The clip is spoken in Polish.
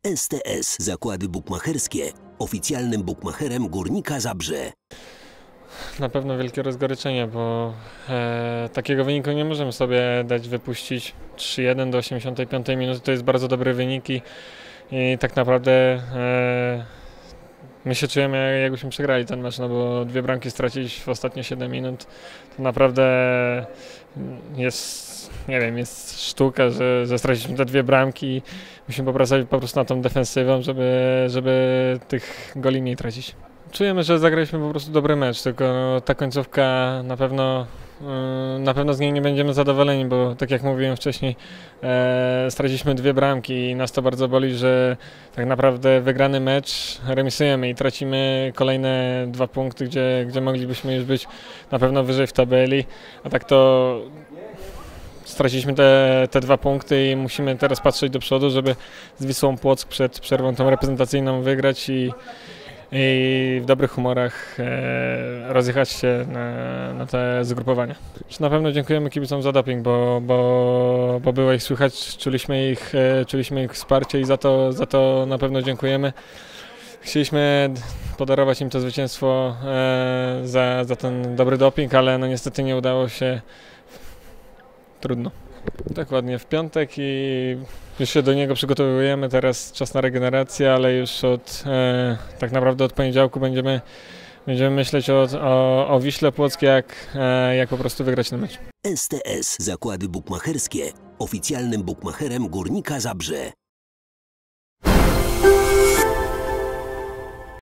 STS Zakłady Bukmacherskie, oficjalnym bukmacherem Górnika Zabrze. Na pewno wielkie rozgoryczenie, bo takiego wyniku nie możemy sobie dać wypuścić. 3-1 do 85 minuty to jest bardzo dobry wynik i tak naprawdę my się czujemy, jakbyśmy przegrali ten mecz, no bo 2 bramki stracić w ostatnie 7 minut to naprawdę jest, nie wiem, jest sztuka, że straciliśmy te 2 bramki. Musimy popracować po prostu nad tą defensywą, żeby tych goli mniej tracić. Czujemy, że zagraliśmy po prostu dobry mecz, tylko ta końcówka na pewno z niej nie będziemy zadowoleni, bo tak jak mówiłem wcześniej, straciliśmy 2 bramki i nas to bardzo boli, że tak naprawdę wygrany mecz remisujemy i tracimy kolejne 2 punkty, gdzie moglibyśmy już być na pewno wyżej w tabeli, a tak to straciliśmy te 2 punkty i musimy teraz patrzeć do przodu, żeby z Wisłą Płock przed przerwą tą reprezentacyjną wygrać i w dobrych humorach rozjechać się na te zgrupowania. Na pewno dziękujemy kibicom za doping, bo było ich słychać, czuliśmy ich wsparcie i za to na pewno dziękujemy. Chcieliśmy podarować im to zwycięstwo za ten dobry doping, ale no niestety nie udało się. Trudno. Dokładnie w piątek i już się do niego przygotowujemy, teraz czas na regenerację, ale już tak naprawdę od poniedziałku będziemy myśleć o Wiśle Płock, jak po prostu wygrać ten mecz. STS Zakłady Bukmacherskie, oficjalnym bukmacherem Górnika Zabrze.